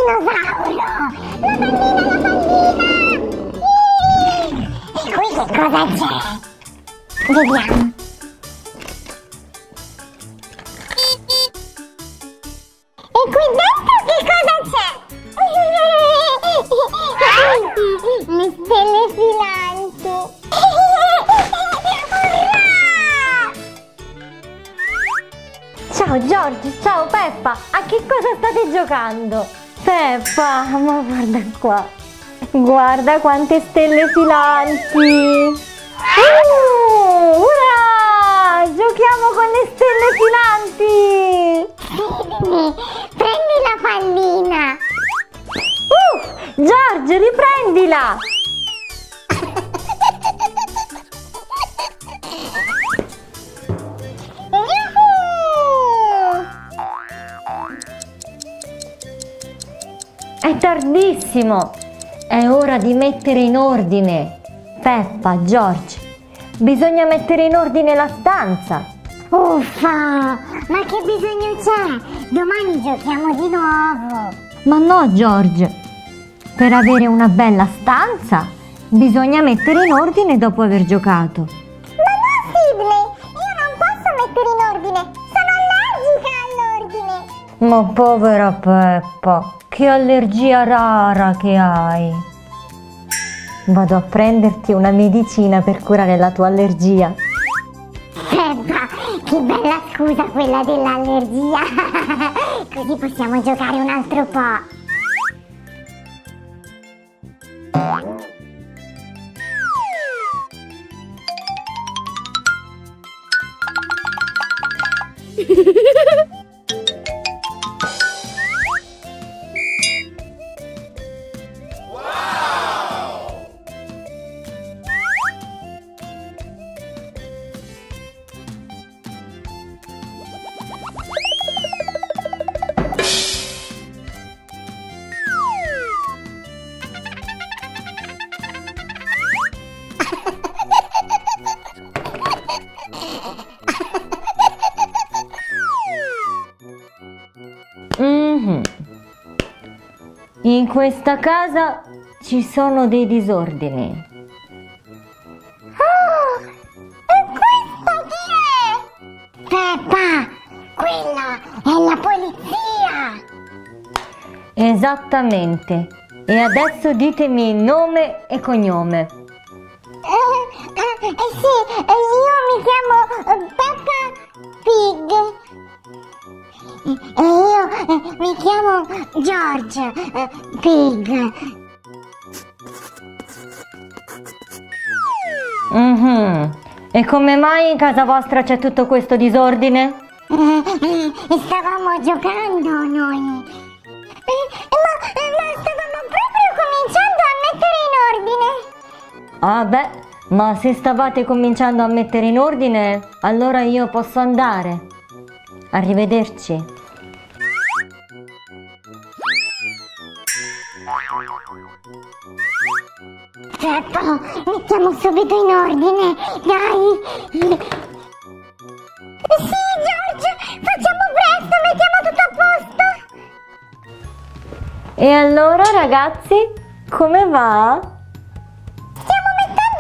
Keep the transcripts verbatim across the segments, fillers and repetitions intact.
dinosauro! La pallina, la pallina! E qui che cosa c'è? Vediamo. E qui dentro che cosa c'è? Le stelle filanti! Ciao George, ciao Peppa, a che cosa state giocando? Peppa, ma guarda qua, guarda quante stelle filanti! Uh, ura! Giochiamo con le stelle filanti! Prendi la pallina! Uh, George, riprendila! È tardissimo, è ora di mettere in ordine. Peppa, George, bisogna mettere in ordine la stanza. Uffa, ma che bisogno c'è? Domani giochiamo di nuovo. Ma no, George, per avere una bella stanza bisogna mettere in ordine dopo aver giocato. Ma no, Sidney, io non posso mettere in ordine, sono allergica all'ordine. Ma povera Peppa, che allergia rara che hai. Vado a prenderti una medicina per curare la tua allergia. Peppa, che bella scusa quella dell'allergia. Così possiamo giocare un altro po'. Mm-hmm. In questa casa ci sono dei disordini. Oh, e questa chi è? Peppa, quella è la polizia. Esattamente. E adesso ditemi nome e cognome. Eh, eh, eh sì, eh, io mi chiamo eh, Peppa Pig. E io eh, mi chiamo George eh, Pig. Mm-hmm. E come mai in casa vostra c'è tutto questo disordine? Eh, eh, stavamo giocando noi. Eh, ma, ma stavamo proprio cominciando a mettere in ordine. Ah beh, ma se stavate cominciando a mettere in ordine, allora io posso andare. Arrivederci. Peppa, mettiamo subito in ordine, dai! Sì, George, facciamo presto, mettiamo tutto a posto! E allora ragazzi, come va? Stiamo mettendo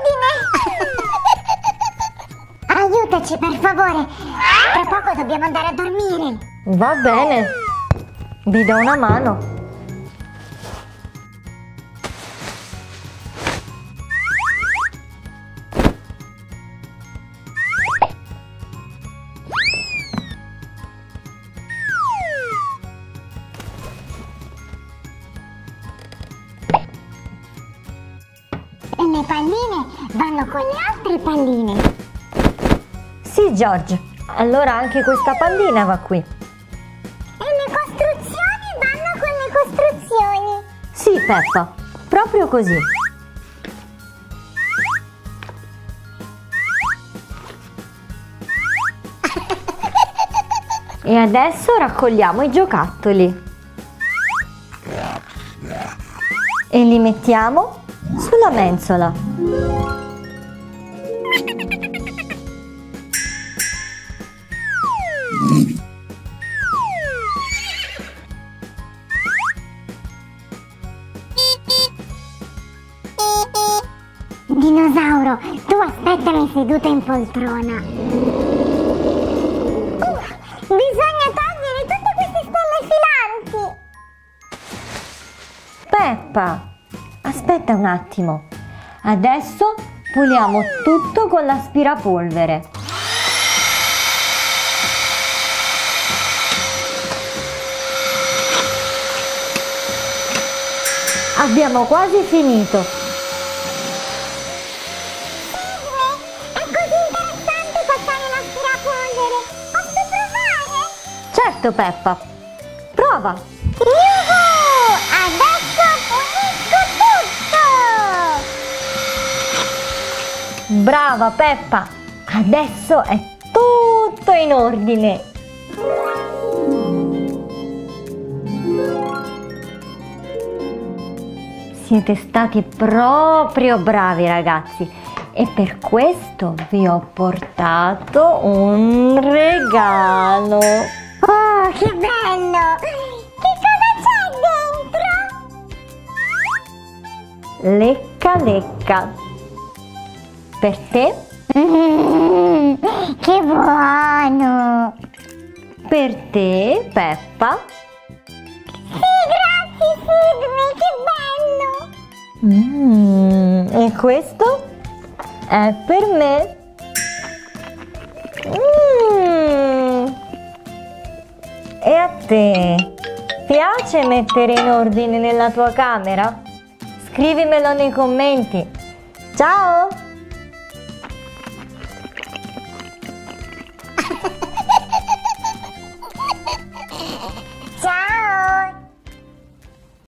in ordine! Aiutaci per favore, tra poco dobbiamo andare a dormire! Va bene, vi do una mano. E le palline vanno con le altre palline. Sì, George, allora anche questa pallina va qui. E le costruzioni vanno con le costruzioni. Sì, Peppa, proprio così. E adesso raccogliamo i giocattoli e li mettiamo sulla mensola. Dinosauro, tu aspettami seduto in poltrona. Uff, bisogna togliere tutte queste stelle filanti. Peppa, aspetta un attimo. Adesso puliamo tutto con l'aspirapolvere. Abbiamo quasi finito. È così interessante passare l'aspirapolvere. Posso provare? Certo, Peppa. Prova. Yuhu! Adesso pulisco tutto! Brava, Peppa. Adesso è tutto in ordine. Siete stati proprio bravi, ragazzi, e per questo vi ho portato un regalo. Oh, che bello! Che cosa c'è dentro? Lecca lecca. Per te? Mm, che buono! Per te, Peppa. Sì, grazie Sidney, che bello! Mm, e questo è per me. Mm. E a te? Piace mettere in ordine nella tua camera? Scrivimelo nei commenti. Ciao!